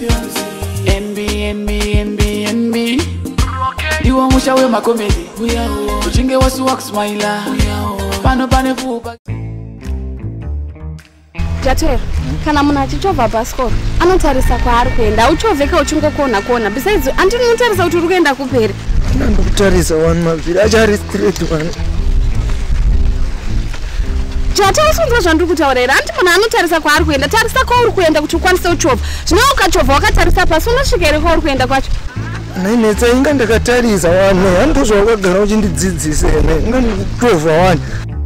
NB Iwa musha we makomedi Uchinge wasu wakusmaila Pano pane fupa Jatwe, kana muna achichova bhasikoro anotarisa kwaari kuenda uchoveka uchingokona kona besides andini unotarisa kuti uri kuenda kuperi ndandokutarisa one mavhiri achari straight one Jatwe usunzwa zvandiri kutaurira andi munhu anotarisa kwaari kuenda tarisa kwauri kuenda kuti ukwanise uchova zvino ukachovha wakatarisa pasi unosvika here kwauri kuenda kwacho nainetsa inga ndakatarisa one handozva wakagara uchindidzidzisa ene inga ndikuchovha one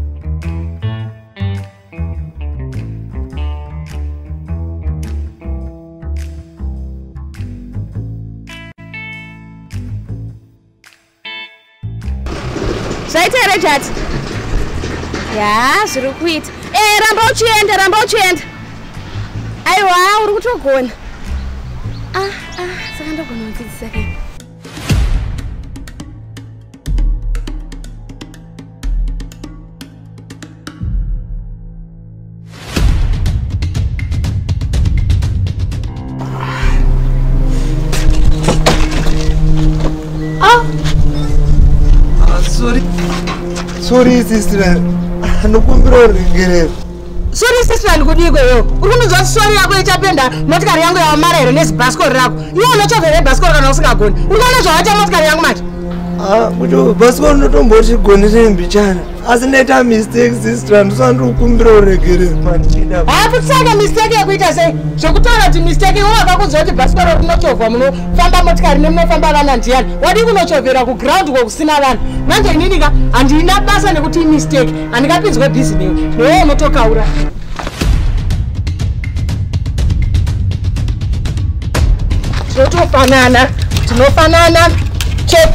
zvaita here Jati ya zviri kuita ramba uchienda aiwa uri kutogona saka ndogona kudzidzisa kai Sorry sister, anokumbira uregerera. Sorry sister, ndikudikwe yo. Uri kunzwa sorry yako ichapenda motikari yangu yawamara here nezibhasikoro rako. Iwe unochovhere bhasikoro kana usingagoni. Uri kuona zvawaita motikari yangu manje? Kuti bhasikoro unotomboti gonere mbichana. Asi ndaita mistake sister, ndosandikumbira uregerera. Kutsanga mistake yekuita sei? Zvekutaura kuti mistake iwe wakakunzwa kuti bhasikoro rinochovhwa munofamba motikari nemunofamba vana ndiyani. Wadi kunochovhera kuground kusina vanhu. Manje ininika handina basa nekuti mistake. Handingapinzwe busy newe. Newe unotokaura. Tinofanana. Chet.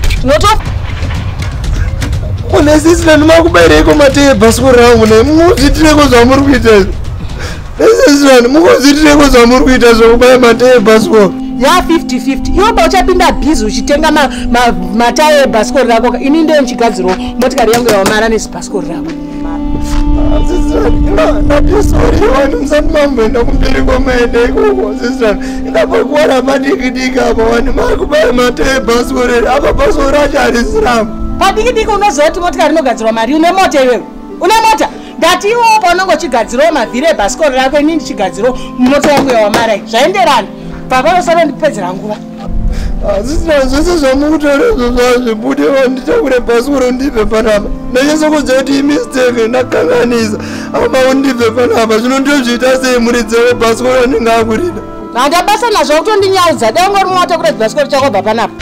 Kune sister ndimakubaireko mateye bhasikoro rangu muzitireko zvamuri kuita sister mukuzitireko zvamuri kuita zvokubaya mateye bhasikoro ya 50-50 iwe bauchapinda bhizi uchitenga mataye ebhasikoro rako ini ndiye ndichigadzirawo motikari yangu yawamara nezibhasikoro rako napisoriwani musati mamboenda kumberi kwamaenda ikoko sister ingapakuwana madikidiki apa wani makubaya mateye ebhasikoro apa bhasikoro racho harisiramo padikidiki unoziva kuti motikari inogadzirwa mari une mota iwewe une mota ndati iwewo paunonge uchigadzirawo mavhiri ebhasikoro rako ini ndichigadzirawo mota yangu yawamara zvaenderana papanosara ndipedzera nguva hazisina zvese zvamukutaurezvo zvazvibudewo nditakure bhasikoro ndibve panapa ndachesokuziva kuti imistake ndakanganisa ama undibve panapa zvino ndozviita sei muri dzewe bhasikoro anenge akurida handabasa nazvo kutondinyaudza dai ungori mumwe watakure bhasikoro chakobva panapa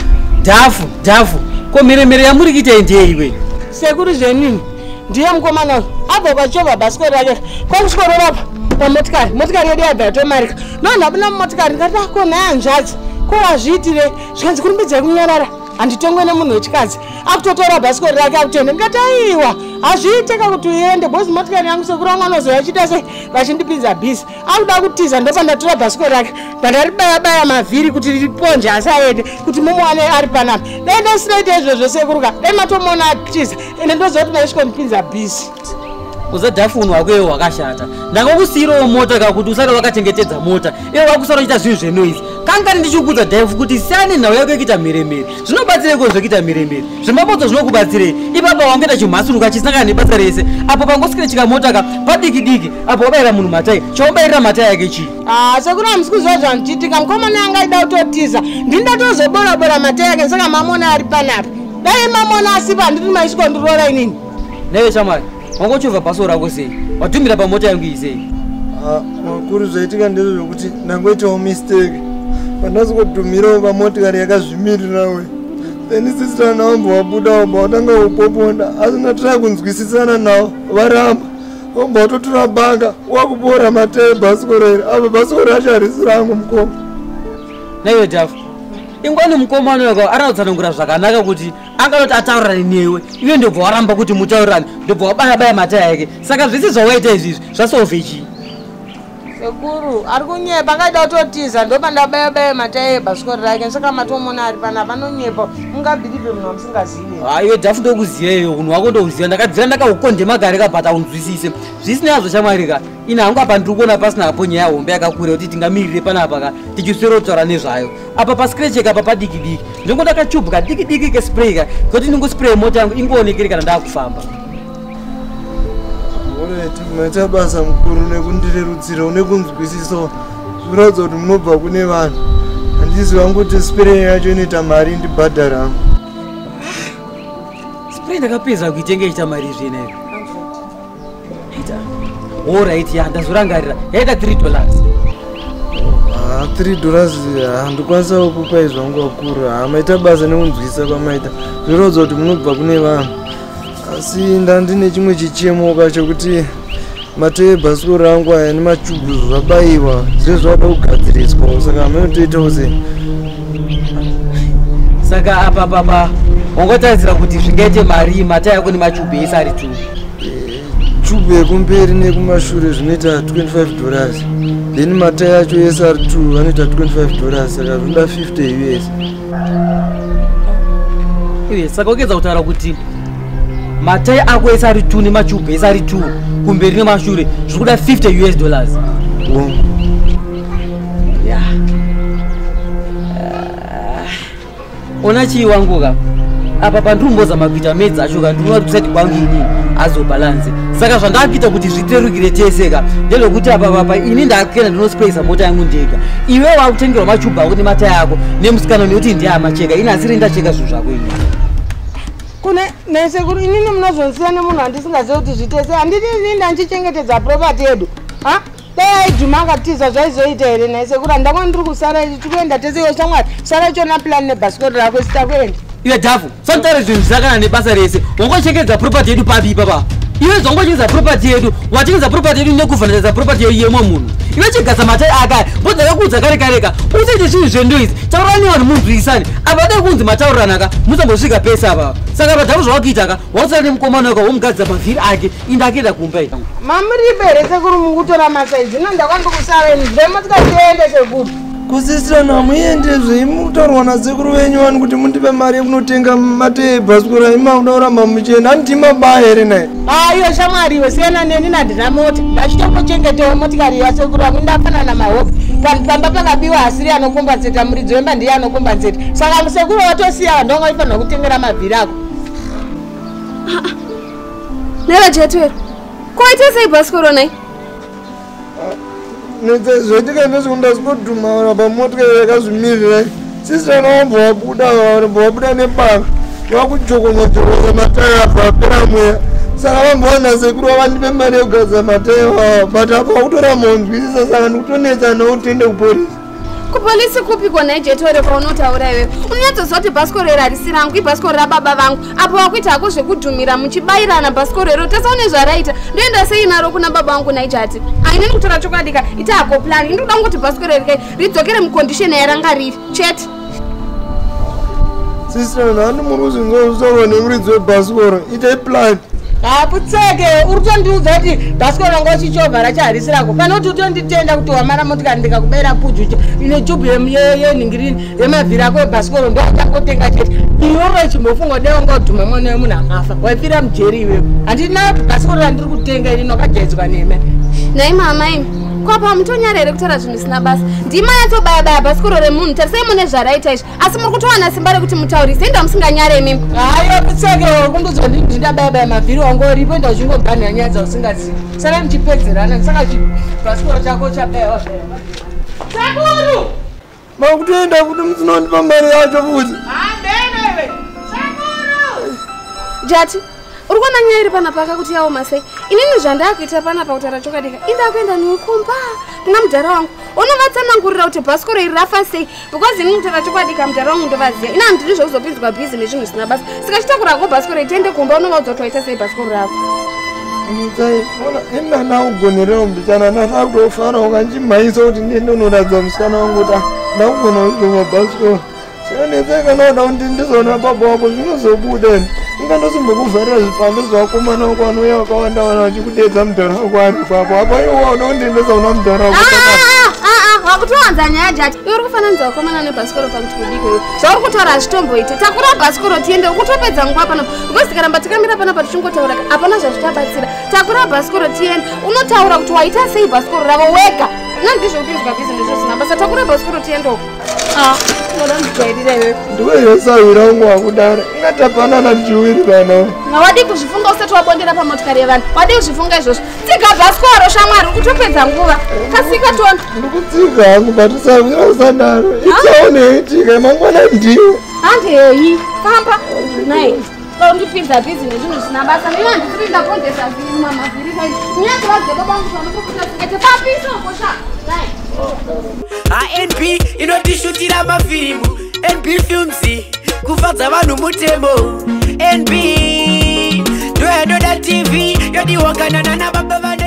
dhafu ko miremere yamuri kuita ndeye iwe sekuri zvenini ndiye mukomana uyu abva kwachovha bhasikoro rake kwakusvikororapa pamotikari yedu yabva yatomarika nonhabuna mumotikari ndikati ako nayanzvadzi ko wazviitire zvikanzi kurumbidzai kunyarara handitongwe nemunhu wechikadzi akutotora bhasikoro rake akutenda ndikati aiwa hazviiteka kuti uende bhozi motikari yangu sekuru wangu anozoya achiita sei vachindipinza bhisi akuda kutiza ndopa ndatora bhasikoro rake ndandaribaya mavhiri kuti riponje asi aende kuti mumuwane ari panapa dai ndasinoita izvozvo sekuruka dai matomuona atiza ende ndozoti maisvikondipinza bhisi uzadhafu unhu wako iwe wakashata ndangokusiyirawo mota kakuti usati wakachengetedza mota iwe wakusara uchiita zvinhu zvenoizi kangani ndichikudza dhafu kuti siyane nhau yako yekuita mheremhere zvinobatsireko zvokuita mheremhere zvemabodza zvinokubatsirei ipapa wangoita chimhasuruka chisangana nebasa rese apo pangoswikira chikamotaka padikidiki apo wabayira munhu matai chaubayirira matai yake chii sekuri hamisi kuziva zvandichiitika mukomana yanga aida kutotiza ndindatozobora matai yake saka mamona ari panapa dai mamona asipa handiti maisvikondiroora inini naive shamwari wangochovha bhasikoro rako sei wadhumira pamota yangu iyi sei makuru zvaitika ndezvo zvokuti ndangoitawo mistake pandazokodhumirawo pamotikari yakazvimirirawe then sister naomba wabudawo bautanga upoponda asi natira kunzwisisana navo varamba omba watotora banga wakupora mataye bhasikoro iri apa bhasikoro racho harisi rangu mukoma naive dhafu ingwani mukomana wako aratsanangura zvakanaka kuti anganoti ataurirani newe iwe ndobva waramba kuti mutaurirani ndobva wabaya mataya yake saka zvese zvawaita izvizvi zvasove chii Sekuru, arikunyepa akaita kutotiza ndopandabaya matayi ebhasikoro rake saka matomona ari panapa anonyepa ungabhilive munhu wamusingazive. Iwe Dhafu ndokuziya iyo unhu wako ndouziya ndakabvira ndakaukonde magare kabhata unzwisise zvisina yazvo chamarika ina hangu apa ndiri kuona pasina apo nyaya hombe yakakura kuti tingamirire panapa ka tichiswera kutaura nezvayo apa pascratcheka apa padiki diki ndingo ndakachubhuka diki diki kesprayka kuti ndingospray mota yangu ingoonekere kana ndakufamba. Alright, maita basa mukuru nekundirerutsira unekunzwisiso zvinoratidza kuti munobva kune vanhu handiziva kuti spray yacho inoita mari ndibhadhara. Spray ndakapedza kuitenga iita mari zvenayo. Alright, ya ndazorangarira yaita $3. $3 handikwanisa kukupai zvangu wakuru. Maita basa nekunzwisisa kwamaita zvinoratidza kuti munobva kune vanhu. Asi ndandine chimwe chichemoka chokuti matayi ebhasikoro rangu aya nemachubhu zvabayiwa zvinoda kugadziriswa saka manotoitawo sei? Saka apa papa wangotadzira kuti zvingaite mari matayi ako nemachubhu ese ari 2. Chubhu yekumberi nekumashure zvinoita $25 then matayi acho ese ari 2 anoita $25 saka zvinoda $50 US. Saka ukedza kutaura kuti matayi ako ese ari 2 nemachubhu ese ari 2 kumberi nemashure zviri kuda $50 US. Yeah. Ona chii wanguka apa pandirimbozama kuita medzi acho ka ndinoona kuti kusati kwangu ini azobalanse saka zvandakuita kuti zviterukire teseka ndezvekuti apa papa ini ndakenda ndinospayisa mota yangu ndega iwe wakutengerwa machubhu ako nematayi ako nemusikana nekuti ndiye amacheka ini asiri ndacheka zvinhu zvako ini kune nesekuru inini munozonsiya nemunhu handisingazivi kuti zvitese handiti ini ndanchichengetedza property yedu dai aidhuma akatiza zvaizoita here naisekuru handakona ndiri kusara tikuenda tese iyo shamwari sara ichona plan nebhasikoro rako sitakuenda. Iwe Dhafu sotaura zvinhu zvakana nebasa rese wangochengetedza property yedu papi papa iwe zvangochengetedza property yedu wachengetedza property yedu nekuvhanadza property yemwe munhu iwe chigasa matayi akaya bodzakakuudza kareka usaite zvinhu zvendoizi taurani vanhu munzwisani apa dai kunzi matauranaka musambosvika pese apa saka paDhafu zvawakuitaka wakusara nemukomana wako womugadzira mavhiri ake inde akuenda kumba ita mamuribe sekuru mukutora masaizi ino ndakandokusara ini zvemotikatiende sekuru kusisirana muende zveimutaurwa nasekuru venyu vani kuti mundipe mari yekunotenga matayi ebhasikoro ima unoramba muchienda handimabaya here naye. Iyo shamwari iwe siyana neni nandina mota ndachitongochengetewo motikari yasekuru vangu ndafanana mahope kana pamba pakabiwa asiri anokombatseta muridzi wemba ndiye anokombatseta saka musekuru watosiya vanhu vangaifanira kutengera mavhiri ako. Nevajetwero kwaita sei bhasikoro nai? Zvetika ndezvekundazvodhuma pamotikari yakazvimirira sisirana wambowabuda nebanga vakujokonyajokonya matayi apa apera mweya saka vambowana sekuru vavandipe mari yekugadzira matayi wawa but apa vakutora monzwisisa saka ndikutonetsa noutende kupolisi. Kupolisi kupi kona ijetwere kwaunotaura iwewe unonyatsoziva kuti bhasikoro iri harisi rangu ibhasikoro rababa vangu apo wakuita hako zvekudhumira muchibayirana bhasikoro iro tasaone zvaraita ndoenda sei naro kuna baba vangu naijati haineni kutora chokadika ita hako plani ndikuda kungoti bhasikoro iri kai ridzokere mukondisheni yaranga riri chete. Sisirana handimuruzi nzozorwa nemuridzi webhasikoro itai plani. Haputseke uri kutondiudza kuti bhasikoro ranga uchichovha rachaharisi rako kana kuti utonditenda kuti wamara motikari ndikakubayira puju ine chubhu yenhingirini yemavhiri ako ebhasikoro ndoatangotenga chete iworo chimbofunga dai wanga udhuma mwana wemunhu akafa waifira mujeri iwewe handina bhasikoro randiri kutenga ini wakajaidzwa neme. Nai mama imi kwapa mutonyara here kutaura zvinhu zvisina basa ndima yatobaya bhasikoro remunhu tarisai mune zvaraita izvi asi muri kutowana simba rekuti mutaurise enda musinganyare mimi. Hayo kutseke kundudzwa ndindabaya mavhiri wangu uripo enda uchingoganira nyaya dzausingazivi sara muchipedzerana saka bhasikoro chako chabayawa sekuru makutoenda kuti musinondipa mari yacho futi. handenewe sekuru jati uri kuona nyaya iri panapa akakuti yawo masai inini zvandakuita panapa kutaura chokadika indakuenda newekumba kuna mudhara wangu unovatsanangurira kuti bhasikoro iri rafa sei because ini kutaura chokadika mudhara wangu ndovaziya ina handiri zveuzopinzwa bhizi nezvinhu zvisina basa saka chitakurako bhasikoro itiende kumba unovaudza kuti waita sei bhasikoro rako. Mutsai ona ina nakugonerera mbichana nasakutofara ukanchimhaisa kuti ndiende unoratidza musikana wangu kuti ndakugona kuzoma bhasikoro saka netsai kana uda kuti ndizoona baba wako zvinozobudeni ungandosimbokuvharira zvipando zvakomana wako anouya wakawanda wana vachikudedza mudhara wako ari kwapo apa iwo unoundendesa una mudhara wako wakutowanza nyaya jaji iwe uri kufananidza wakomana nebhasikoro pakuti kudiko zvauri kutaura hazvitomboita takura bhasikoro tiende ukutopedza nguva pano because tikaramba tikamira panapa tichingotaura hapana zvazvichabatsira takura bhasikoro tiende unotaura kuti waita sei bhasikoro ravo wega nandizvokupinzwa bhizinesi zvisina basa takura bhasikoro tiendoko unoda ndikujairira iwewe ndiweyosawira ungu wakudara ingatapanana tichiwirirana wadi kuzvifunga usati wabondera pamotikari yevanhu wadi kuzvifunga izvozvo tsiga bhasikoro shamwari ukutopedza nguva kasika tona ndikutsiga hangu batisawira usadaro itsaoneitika mangwana ndiwe handei famba nai ndipinza bhizinesi zvinhu zvisina basa neiva ndisiri ndapondesa mamavhiri kai kunyange vadzeba bangu vanokukuta singete papisokosha nai ANB inotishutira mafirimu NB Films kufadza vanhu mutemo NB ndoyanoda TV yodiwakanana nababa